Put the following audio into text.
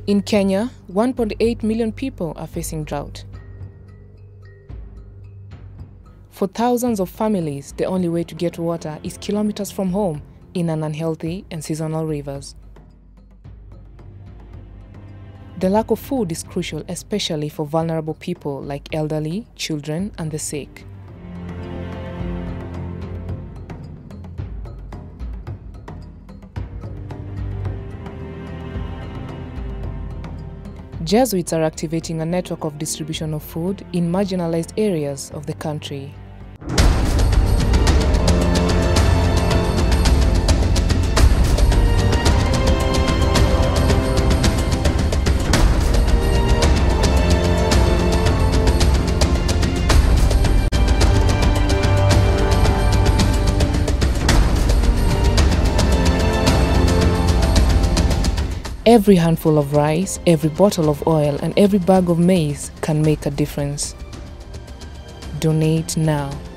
In Kenya, 1.8 million people are facing drought. For thousands of families, the only way to get water is kilometers from home in an unhealthy and seasonal rivers. The lack of food is crucial, especially for vulnerable people like elderly, children, and the sick. Jesuits are activating a network of distribution of food in marginalized areas of the country. Every handful of rice, every bottle of oil, and every bag of maize can make a difference. Donate now.